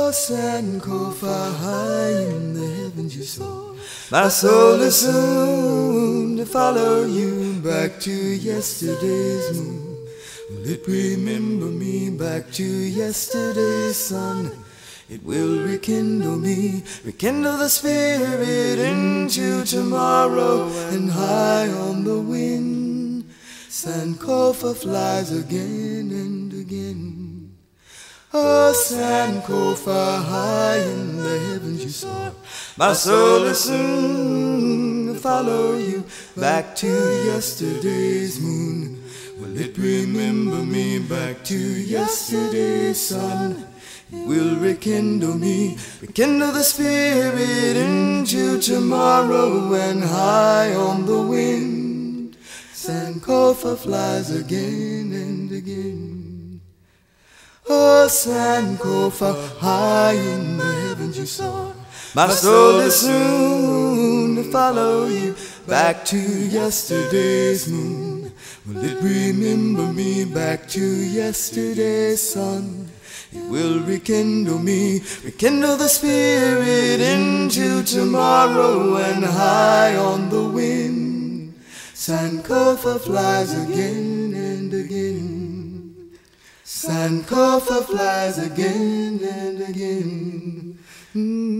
Sankofa, high in the heavens you soar. My soul is soon to follow you back to yesterday's moon. Will it remember me back to yesterday's sun? It will rekindle me, rekindle the spirit into tomorrow. And high on the wind, Sankofa flies again and again. Oh, Sankofa, high in the heavens you soar. My soul is soon to follow you back to yesterday's moon. Will it remember me back to yesterday's sun? It will rekindle me, rekindle the spirit into tomorrow. And high on the wind, Sankofa flies again and again. Oh, Sankofa, high in the heavens you soar. My soul is soon to follow you back to yesterday's moon. Will it remember me back to yesterday's sun? It will rekindle me, rekindle the spirit into tomorrow. And high on the wind, Sankofa flies again and again. Sankofa flies again and again.